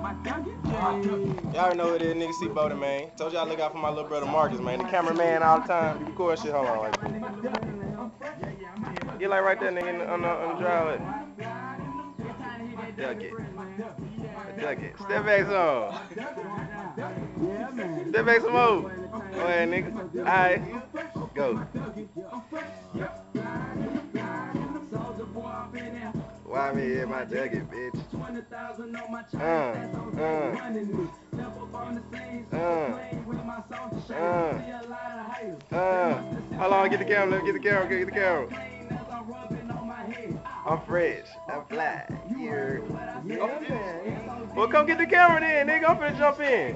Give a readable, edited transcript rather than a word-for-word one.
Y'all already know who it is, nigga C Bowden, man. Told y'all look out for my little brother Marcus, man. The cameraman all the time. You record shit, hold on right quick. Get like right there, nigga, on the drive. Duck it. Duck it. Step back some. Step back some more. Go ahead, nigga. Alright. Go. Why me in my ducket, bitch? Hold on, get the camera, let me get the camera, get the camera. I'm fresh, I'm fly, here. Well, come get the camera then, nigga, I'm finna jump in.